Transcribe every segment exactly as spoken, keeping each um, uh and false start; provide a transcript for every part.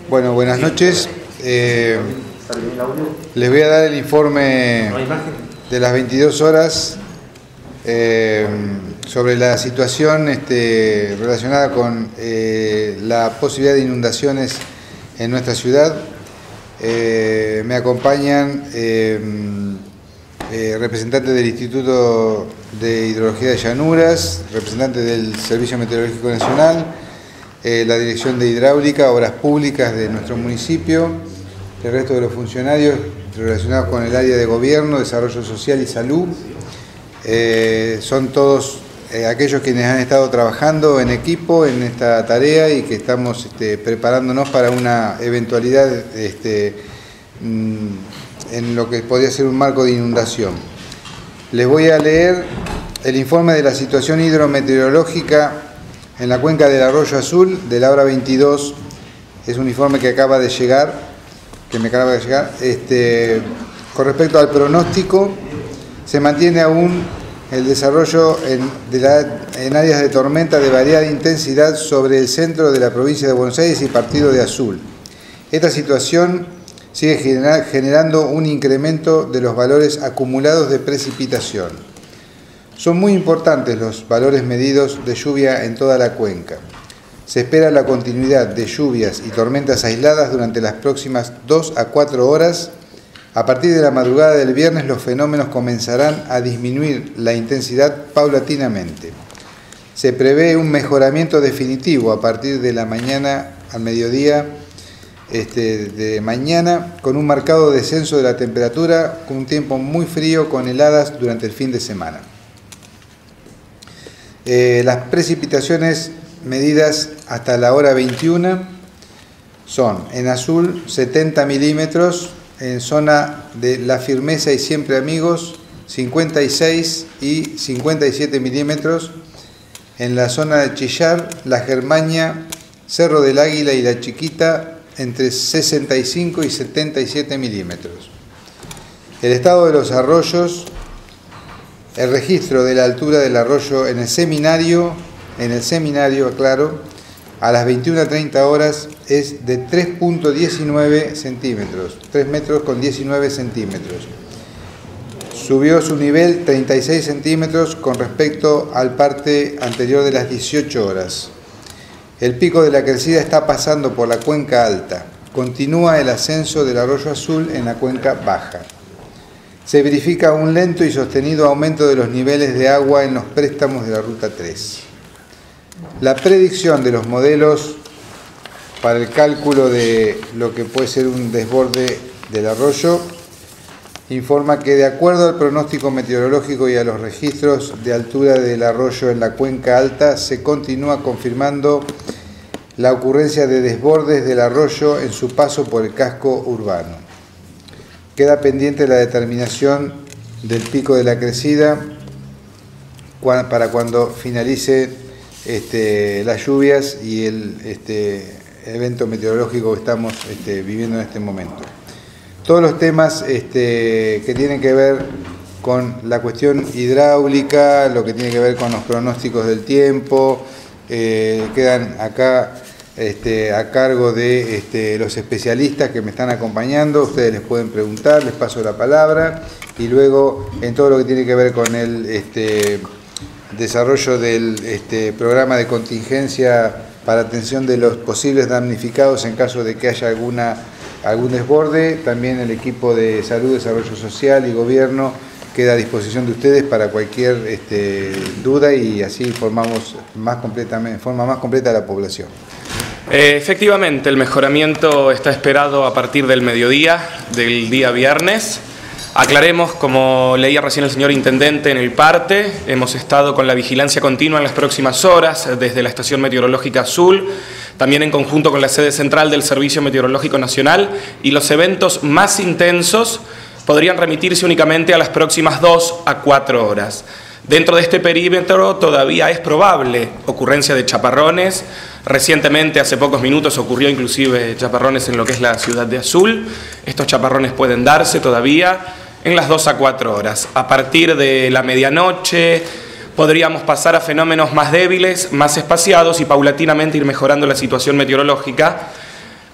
Bueno, buenas noches. Eh, les voy a dar el informe de las veintidós horas eh, sobre la situación este, relacionada con eh, la posibilidad de inundaciones en nuestra ciudad. Eh, me acompañan eh, eh, representantes del Instituto de Hidrología de Llanuras, representantes del Servicio Meteorológico Nacional, eh, la Dirección de Hidráulica, Obras Públicas de nuestro municipio, el resto de los funcionarios relacionados con el área de Gobierno, Desarrollo Social y Salud. Eh, son todos eh, aquellos quienes han estado trabajando en equipo en esta tarea y que estamos este, preparándonos para una eventualidad este, en lo que podría ser un marco de inundación. Les voy a leer el informe de la situación hidrometeorológica en la cuenca del Arroyo Azul de la hora veintidós. Es un informe que acaba de llegar, que me acaba de llegar. Este, con respecto al pronóstico, se mantiene aún el desarrollo en, de la, en áreas de tormenta de variada intensidad sobre el centro de la provincia de Buenos Aires y partido de Azul. Esta situación sigue genera, generando un incremento de los valores acumulados de precipitación. Son muy importantes los valores medidos de lluvia en toda la cuenca. Se espera la continuidad de lluvias y tormentas aisladas durante las próximas dos a cuatro horas. A partir de la madrugada del viernes los fenómenos comenzarán a disminuir la intensidad paulatinamente. Se prevé un mejoramiento definitivo a partir de la mañana al mediodía este, de mañana, con un marcado descenso de la temperatura, con un tiempo muy frío, con heladas durante el fin de semana. Eh, las precipitaciones medidas hasta la hora veintiuna son en azul setenta milímetros, en zona de La Firmeza y Siempre Amigos cincuenta y seis y cincuenta y siete milímetros, en la zona de Chillar, La Germania, Cerro del Águila y La Chiquita entre sesenta y cinco y setenta y siete milímetros. El estado de los arroyos, el registro de la altura del arroyo en el seminario, en el seminario, aclaro, a las veintiuna treinta horas es de tres punto diecinueve centímetros, tres metros con diecinueve centímetros. Subió su nivel treinta y seis centímetros con respecto al parte anterior de las dieciocho horas. El pico de la crecida está pasando por la cuenca alta. Continúa el ascenso del Arroyo Azul en la cuenca baja. Se verifica un lento y sostenido aumento de los niveles de agua en los préstamos de la Ruta tres. La predicción de los modelos para el cálculo de lo que puede ser un desborde del arroyo informa que, de acuerdo al pronóstico meteorológico y a los registros de altura del arroyo en la cuenca alta, se continúa confirmando la ocurrencia de desbordes del arroyo en su paso por el casco urbano. Queda pendiente la determinación del pico de la crecida para cuando finalice este, las lluvias y el este, evento meteorológico que estamos este, viviendo en este momento. Todos los temas este, que tienen que ver con la cuestión hidráulica, lo que tiene que ver con los pronósticos del tiempo, eh, quedan acá Este, a cargo de este, los especialistas que me están acompañando. Ustedes les pueden preguntar, les paso la palabra, y luego en todo lo que tiene que ver con el este, desarrollo del este, programa de contingencia para atención de los posibles damnificados en caso de que haya alguna, algún desborde, también el equipo de Salud, Desarrollo Social y Gobierno queda a disposición de ustedes para cualquier este, duda, y así informamos más completamente, en forma más completa a la población. Eh, efectivamente, el mejoramiento está esperado a partir del mediodía del día viernes. Aclaremos, como leía recién el señor Intendente en el parte, hemos estado con la vigilancia continua en las próximas horas desde la Estación Meteorológica Azul, también en conjunto con la sede central del Servicio Meteorológico Nacional, y los eventos más intensos podrían remitirse únicamente a las próximas dos a cuatro horas. Dentro de este perímetro todavía es probable ocurrencia de chaparrones. Recientemente, hace pocos minutos, ocurrió inclusive chaparrones en lo que es la ciudad de Azul. Estos chaparrones pueden darse todavía en las dos a cuatro horas. A partir de la medianoche podríamos pasar a fenómenos más débiles, más espaciados, y paulatinamente ir mejorando la situación meteorológica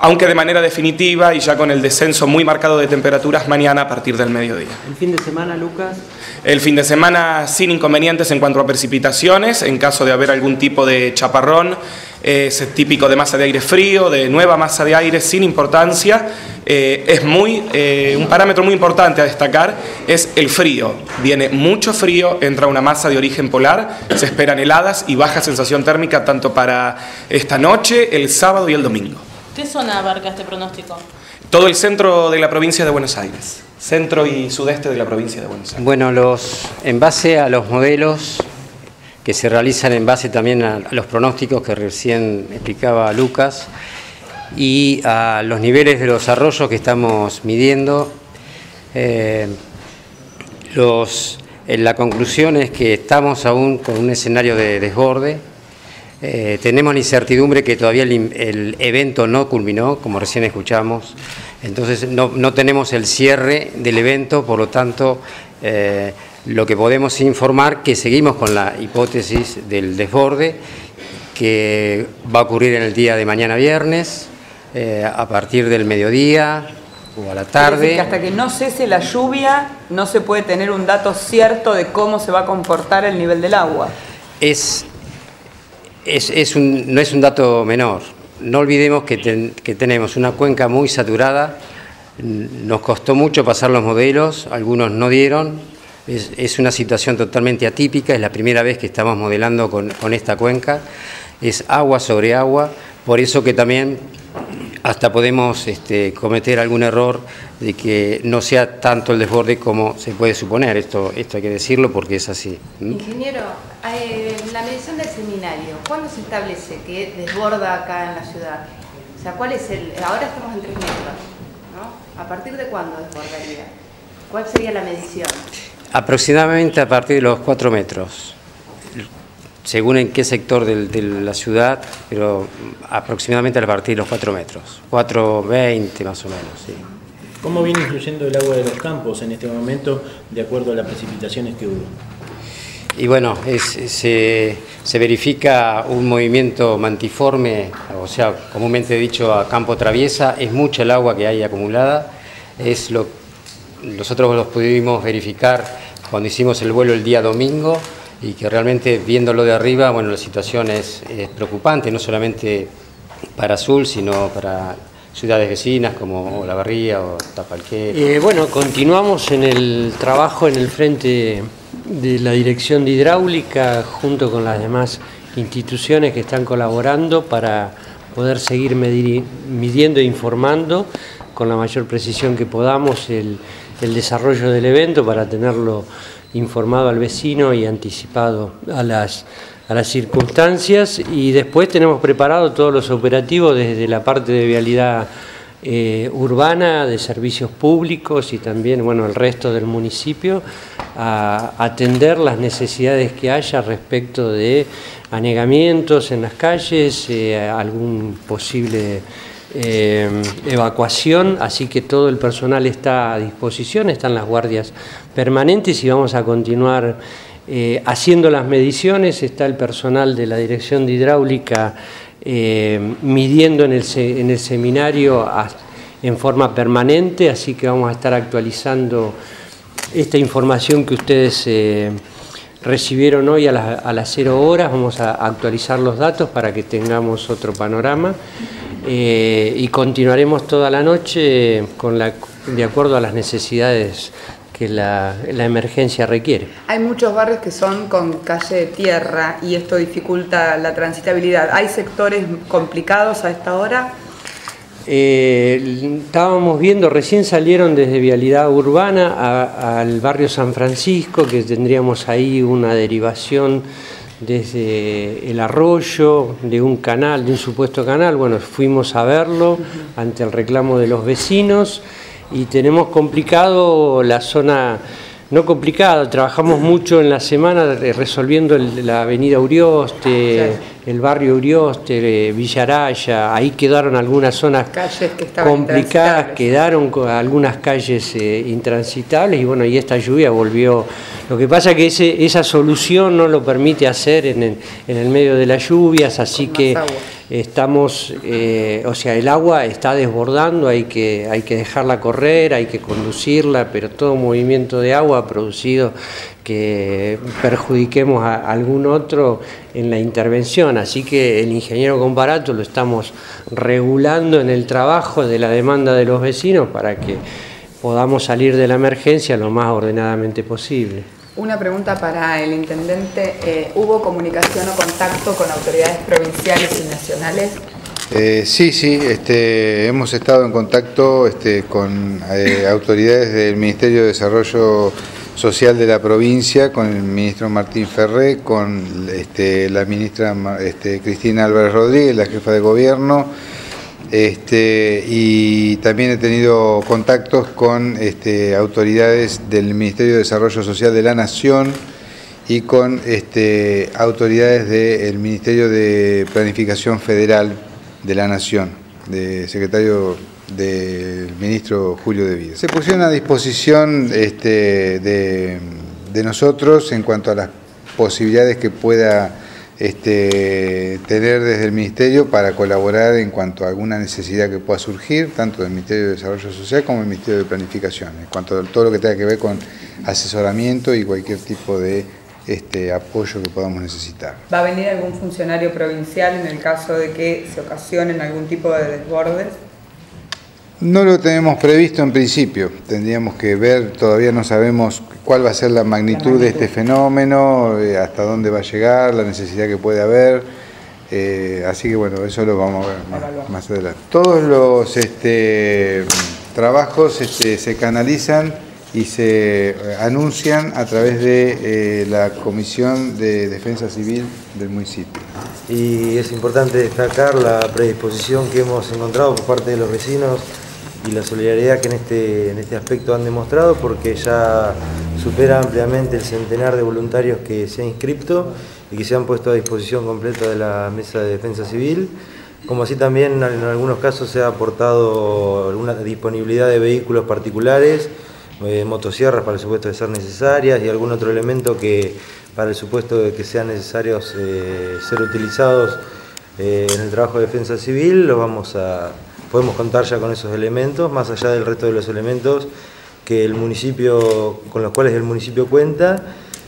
aunque de manera definitiva y ya con el descenso muy marcado de temperaturas mañana a partir del mediodía. ¿El fin de semana, Lucas? El fin de semana sin inconvenientes en cuanto a precipitaciones, en caso de haber algún tipo de chaparrón, eh, es típico de masa de aire frío, de nueva masa de aire sin importancia. Eh, es muy, eh, un parámetro muy importante a destacar es el frío. Viene mucho frío, entra una masa de origen polar, se esperan heladas y baja sensación térmica tanto para esta noche, el sábado y el domingo. ¿Qué zona abarca este pronóstico? Todo el centro de la provincia de Buenos Aires, centro y sudeste de la provincia de Buenos Aires. Bueno, los, en base a los modelos que se realizan en base también a los pronósticos que recién explicaba Lucas y a los niveles de los arroyos que estamos midiendo, eh, los, en la conclusión es que estamos aún con un escenario de desborde. Eh, tenemos la incertidumbre que todavía el, el evento no culminó, como recién escuchamos, entonces no, no tenemos el cierre del evento, por lo tanto, eh, lo que podemos informar que seguimos con la hipótesis del desborde, que va a ocurrir en el día de mañana viernes, eh, a partir del mediodía o a la tarde. Es decir, que hasta que no cese la lluvia, no se puede tener un dato cierto de cómo se va a comportar el nivel del agua. Es... Es, es un, no es un dato menor. No olvidemos que, ten, que tenemos una cuenca muy saturada, nos costó mucho pasar los modelos, algunos no dieron, es, es una situación totalmente atípica, es la primera vez que estamos modelando con, con esta cuenca, es agua sobre agua, por eso que también hasta podemos este, cometer algún error de que no sea tanto el desborde como se puede suponer, esto, esto hay que decirlo porque es así. ¿Mm? Ingeniero, eh, la medición del seminario, ¿cuándo se establece que desborda acá en la ciudad? O sea, ¿cuál es el...? Ahora estamos en tres metros, ¿no? ¿A partir de cuándo desbordaría? ¿Cuál sería la medición? Aproximadamente a partir de los cuatro metros. Según en qué sector de, de la ciudad, pero aproximadamente a partir de los cuatro metros, cuatro veinte más o menos, sí. ¿Cómo viene influyendo el agua de los campos en este momento de acuerdo a las precipitaciones que hubo? Y bueno, es, se, se verifica un movimiento mantiforme, o sea, comúnmente dicho a campo traviesa, es mucha el agua que hay acumulada, es lo, nosotros lo pudimos verificar cuando hicimos el vuelo el día domingo, y que realmente viéndolo de arriba, bueno, la situación es, es preocupante, no solamente para Azul, sino para ciudades vecinas como Olavarría o Tapalqué. Eh, bueno, continuamos en el trabajo en el frente de la Dirección de Hidráulica junto con las demás instituciones que están colaborando para poder seguir medir, midiendo e informando con la mayor precisión que podamos el, el desarrollo del evento para tenerlo informado al vecino y anticipado a las, a las circunstancias, y después tenemos preparado todos los operativos desde la parte de vialidad eh, urbana, de servicios públicos y también bueno, el resto del municipio a atender las necesidades que haya respecto de anegamientos en las calles, eh, algún posible Eh, evacuación, así que todo el personal está a disposición, están las guardias permanentes y vamos a continuar eh, haciendo las mediciones. Está el personal de la Dirección de Hidráulica eh, midiendo en el, en el seminario a, en forma permanente, así que vamos a estar actualizando esta información que ustedes eh, recibieron hoy a, la, a las cero horas. Vamos a actualizar los datos para que tengamos otro panorama. Eh, y continuaremos toda la noche con la, de acuerdo a las necesidades que la, la emergencia requiere. Hay muchos barrios que son con calle de tierra y esto dificulta la transitabilidad. ¿Hay sectores complicados a esta hora? Eh, estábamos viendo, recién salieron desde Vialidad Urbana a, al barrio San Francisco, que tendríamos ahí una derivación desde el arroyo, de un canal, de un supuesto canal. Bueno, fuimos a verlo ante el reclamo de los vecinos y tenemos complicado la zona, no complicada, trabajamos mucho en la semana resolviendo el, la avenida Urioste, el barrio Urioste, Villaraya, ahí quedaron algunas zonas calles que complicadas, quedaron algunas calles eh, intransitables y bueno, y esta lluvia volvió. Lo que pasa es que ese, esa solución no lo permite hacer en el, en el medio de las lluvias, así que estamos, eh, o sea, el agua está desbordando, hay que, hay que dejarla correr, hay que conducirla, pero todo movimiento de agua ha producido que perjudiquemos a algún otro en la intervención, así que el ingeniero Comparato lo estamos regulando en el trabajo de la demanda de los vecinos para que podamos salir de la emergencia lo más ordenadamente posible. Una pregunta para el intendente. Eh, ¿Hubo comunicación o contacto con autoridades provinciales y nacionales? Eh, sí, sí, este, hemos estado en contacto este, con eh, autoridades del Ministerio de Desarrollo Social de la provincia, con el ministro Martín Ferré, con este, la ministra este, Cristina Álvarez Rodríguez, la jefa de gobierno. Este, y también he tenido contactos con este, autoridades del Ministerio de Desarrollo Social de la Nación y con este, autoridades del Ministerio de Planificación Federal de la Nación, de secretario del ministro Julio De Vita. Se pusieron a disposición este, de, de nosotros en cuanto a las posibilidades que pueda Este, tener desde el Ministerio para colaborar en cuanto a alguna necesidad que pueda surgir, tanto del Ministerio de Desarrollo Social como del Ministerio de Planificación, en cuanto a todo lo que tenga que ver con asesoramiento y cualquier tipo de este, apoyo que podamos necesitar. ¿Va a venir algún funcionario provincial en el caso de que se ocasionen algún tipo de desbordes? No lo tenemos previsto en principio, tendríamos que ver, todavía no sabemos cuál va a ser la magnitud, la magnitud. de este fenómeno, eh, hasta dónde va a llegar, la necesidad que puede haber, eh, así que bueno, eso lo vamos a ver más, más adelante. Todos los este, trabajos este, se canalizan y se anuncian a través de eh, la Comisión de Defensa Civil del municipio. Y es importante destacar la predisposición que hemos encontrado por parte de los vecinos y la solidaridad que en este, en este aspecto han demostrado, porque ya supera ampliamente el centenar de voluntarios que se han inscrito y que se han puesto a disposición completa de la Mesa de Defensa Civil, como así también en algunos casos se ha aportado una disponibilidad de vehículos particulares, eh, motosierras para el supuesto de ser necesarias y algún otro elemento que para el supuesto de que sean necesarios eh, ser utilizados eh, en el trabajo de defensa civil, los vamos a, podemos contar ya con esos elementos, más allá del resto de los elementos que el municipio, con los cuales el municipio cuenta,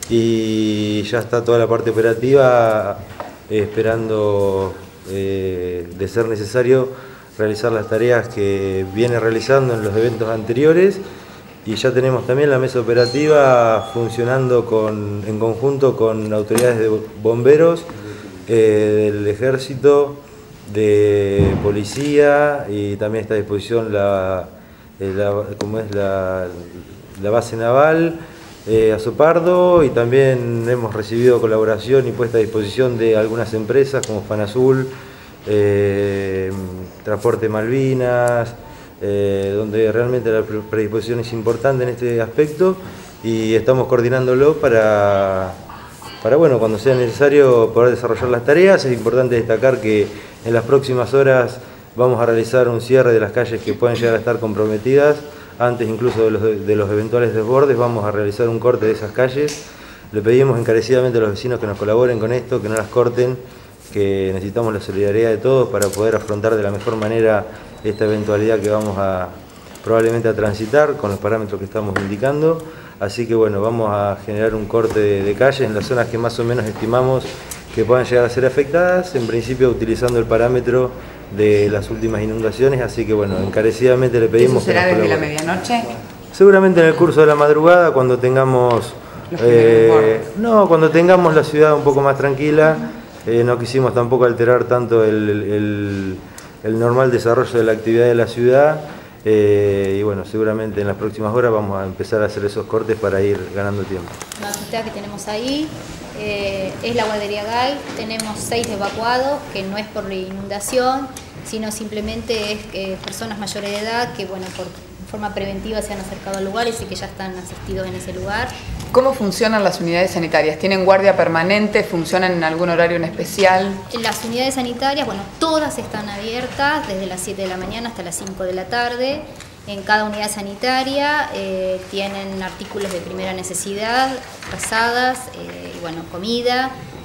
y ya está toda la parte operativa eh, esperando eh, de ser necesario realizar las tareas que viene realizando en los eventos anteriores. Y ya tenemos también la mesa operativa funcionando con, en conjunto con autoridades de bomberos, eh, del ejército, de policía, y también está a disposición la, la, como es la, la base naval, eh, Azopardo, y también hemos recibido colaboración y puesta a disposición de algunas empresas como Fanazul, eh, Transporte Malvinas, Eh, donde realmente la predisposición es importante en este aspecto, y estamos coordinándolo para, para bueno, cuando sea necesario poder desarrollar las tareas. Es importante destacar que en las próximas horas vamos a realizar un cierre de las calles que pueden llegar a estar comprometidas, antes incluso de los, de los eventuales desbordes. Vamos a realizar un corte de esas calles. Le pedimos encarecidamente a los vecinos que nos colaboren con esto, que no las corten, que necesitamos la solidaridad de todos para poder afrontar de la mejor manera esta eventualidad que vamos a probablemente a transitar con los parámetros que estamos indicando. Así que bueno, vamos a generar un corte de, de calles en las zonas que más o menos estimamos que puedan llegar a ser afectadas, en principio utilizando el parámetro de las últimas inundaciones. Así que bueno, encarecidamente le pedimos... ¿Eso será desde la medianoche? Seguramente en el curso de la madrugada, cuando tengamos eh, no, cuando tengamos la ciudad un poco más tranquila. Eh, no quisimos tampoco alterar tanto el, el, el normal desarrollo de la actividad de la ciudad, eh, y bueno, seguramente en las próximas horas vamos a empezar a hacer esos cortes para ir ganando tiempo. La actividad que tenemos ahí eh, es la guardería Gay. Tenemos seis evacuados, que no es por la inundación, sino simplemente es que personas mayores de edad que bueno, por forma preventiva se han acercado al lugar y sí que ya están asistidos en ese lugar. ¿Cómo funcionan las unidades sanitarias? ¿Tienen guardia permanente? ¿Funcionan en algún horario en especial? Las unidades sanitarias, bueno, todas están abiertas desde las siete de la mañana hasta las cinco de la tarde. En cada unidad sanitaria eh, tienen artículos de primera necesidad, frazadas, eh, y bueno, comida.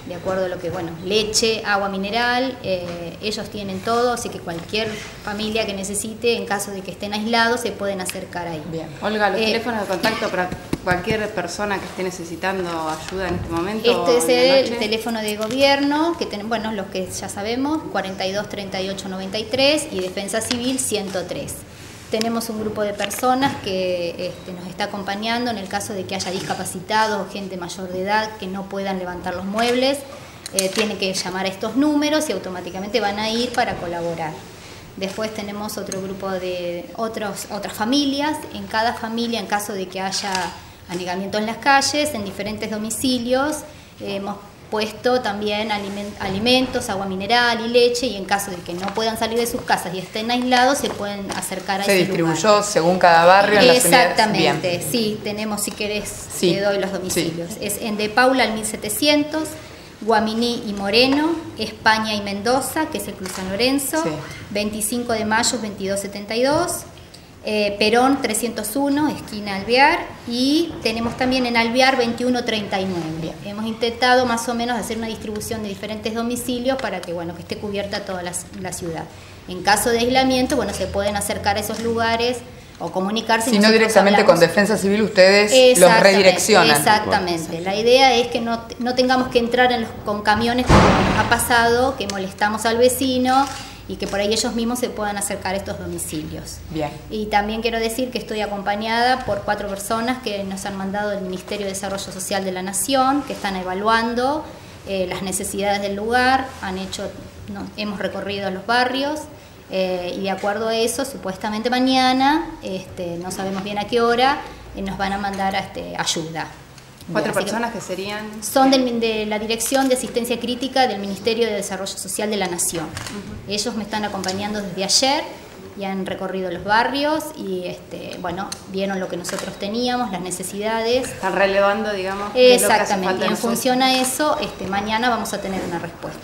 de acuerdo a lo que, bueno, leche, agua mineral, eh, ellos tienen todo, así que cualquier familia que necesite, en caso de que estén aislados, se pueden acercar ahí. Bien. Olga, los Eh, teléfonos de contacto para cualquier persona que esté necesitando ayuda en este momento. Este es o en la el noche. teléfono de gobierno, que tenemos, bueno, los que ya sabemos, cuarenta y dos, treinta y ocho, noventa y tres, y Defensa Civil ciento tres. Tenemos un grupo de personas que este, nos está acompañando en el caso de que haya discapacitados o gente mayor de edad que no puedan levantar los muebles. Eh, tiene que llamar a estos números y automáticamente van a ir para colaborar. Después tenemos otro grupo de otros, otras familias. En cada familia, en caso de que haya anegamiento en las calles, en diferentes domicilios, eh, hemos puesto también alimentos, agua mineral y leche, y en caso de que no puedan salir de sus casas y estén aislados, se pueden acercar a ese lugar. Se distribuyó según cada barrio en las unidades. Exactamente, sí, tenemos, si querés, sí. te doy los domicilios. Sí. Es en De Paula al mil setecientos, Guaminí y Moreno, España y Mendoza, que es el Club San Lorenzo, sí. veinticinco de mayo, veintidós setenta y dos, eh, Perón trescientos uno, esquina Alvear, y tenemos también en Alvear veintiuno treinta y nueve. Hemos intentado más o menos hacer una distribución de diferentes domicilios para que, bueno, que esté cubierta toda la, la ciudad. En caso de aislamiento, bueno, se pueden acercar a esos lugares o comunicarse. Si no directamente hablamos con Defensa Civil, ustedes los redireccionan. Exactamente. La idea es que no, no tengamos que entrar en los, con camiones como nos ha pasado, que molestamos al vecino y que por ahí ellos mismos se puedan acercar a estos domicilios. Bien. Y también quiero decir que estoy acompañada por cuatro personas que nos han mandado del Ministerio de Desarrollo Social de la Nación, que están evaluando eh, las necesidades del lugar, han hecho, no, hemos recorrido los barrios. Eh, y de acuerdo a eso, supuestamente mañana, este, no sabemos bien a qué hora, eh, nos van a mandar a, este, ayuda. ¿Cuatro Así personas que que serían? Son del, de la Dirección de Asistencia Crítica del Ministerio de Desarrollo Social de la Nación. Uh-huh. Ellos me están acompañando desde ayer y han recorrido los barrios y este, bueno, vieron lo que nosotros teníamos, las necesidades. Están relevando, digamos. Exactamente, y en función a eso, este, mañana vamos a tener una respuesta.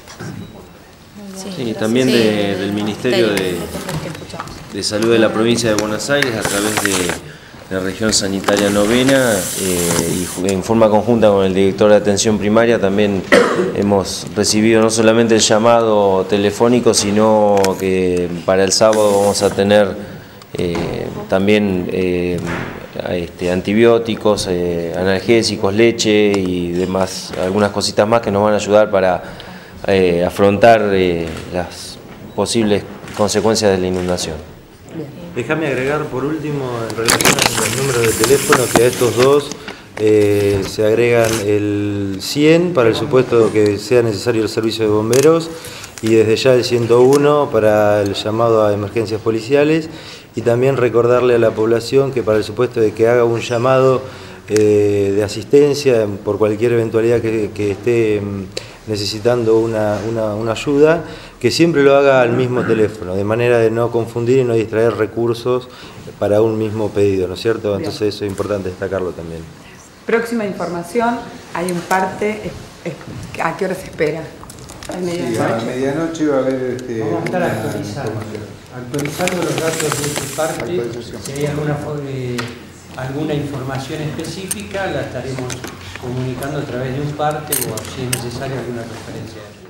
Sí, también de, del Ministerio de, de Salud de la Provincia de Buenos Aires, a través de la Región Sanitaria Novena, eh, y en forma conjunta con el Director de Atención Primaria, también hemos recibido no solamente el llamado telefónico, sino que para el sábado vamos a tener eh, también eh, este, antibióticos, eh, analgésicos, leche y demás, algunas cositas más que nos van a ayudar para Eh, afrontar eh, las posibles consecuencias de la inundación. Déjame agregar por último, en relación a los números de teléfono, que a estos dos eh, se agregan el cien para el supuesto que sea necesario el servicio de bomberos, y desde ya el ciento uno para el llamado a emergencias policiales, y también recordarle a la población que para el supuesto de que haga un llamado eh, de asistencia por cualquier eventualidad que, que esté necesitando una, una, una ayuda, que siempre lo haga al mismo teléfono, de manera de no confundir y no distraer recursos para un mismo pedido, ¿no es cierto? Entonces Bien. Eso es importante destacarlo también. Próxima información, hay un parte, ¿a qué hora se espera? ¿A medianoche? Sí, a medianoche va a haber este, vamos a estar actualizando, actualizando los datos de este parte. Si hay alguna, eh, alguna información específica, la estaremos comunicando a través de un parte o si es necesaria alguna referencia.